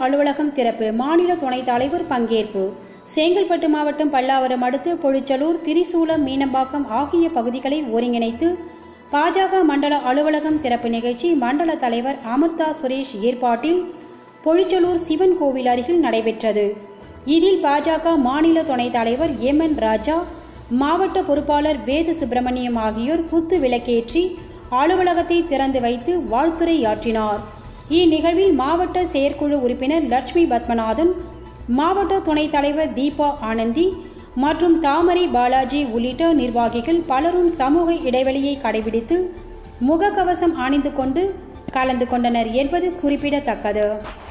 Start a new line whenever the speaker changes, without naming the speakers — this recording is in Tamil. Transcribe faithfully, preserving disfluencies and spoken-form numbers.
அலுவலகம் திறப்பு. மாநில துணைத் தலைவர் பங்கேற்பு. செங்கல்பட்டு மாவட்டம் பல்லாவரம் அடுத்து பொழிச்சலூர், திரிசூலம், மீனம்பாக்கம் ஆகிய பகுதிகளை ஒருங்கிணைத்து பாஜக மண்டல அலுவலகம் திறப்பு நிகழ்ச்சி மண்டல தலைவர் அமிர்தா சுரேஷ் ஏற்பாட்டில் பொழிச்சலூர் சிவன் கோவில் அருகில் நடைபெற்றது. இதில் பாஜக மாநில துணைத் தலைவர் எம் என் ராஜா, மாவட்ட பொறுப்பாளர் வேது சுப்பிரமணியம் ஆகியோர் குத்து விளக்கேற்றி அலுவலகத்தை திறந்து வைத்து வாழ்த்துரையாற்றினார். இந்நிகழ்வில் மாவட்ட செயற்குழு உறுப்பினர் லட்சுமி பத்மநாதன், மாவட்ட துணைத் தலைவர் தீபா ஆனந்தி மற்றும் தாமரை பாலாஜி உள்ளிட்ட நிர்வாகிகள் பலரும் சமூக இடைவெளியை கடைபிடித்து முகக்கவசம் அணிந்து கொண்டு கலந்து கொண்டனர் என்பது குறிப்பிடத்தக்கது.